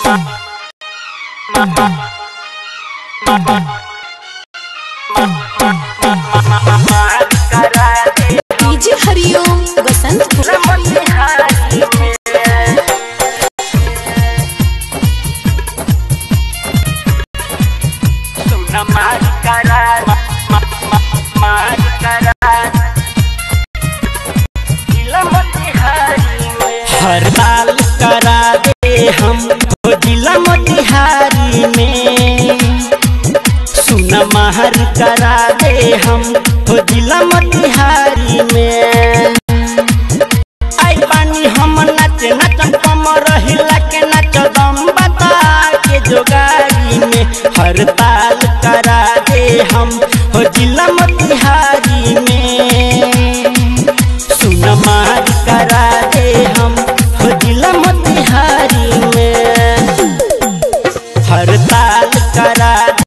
DJ हरिओम बसंत हर साल करा दे हम जिला मोतिहारी में, सुना महर करा दे हम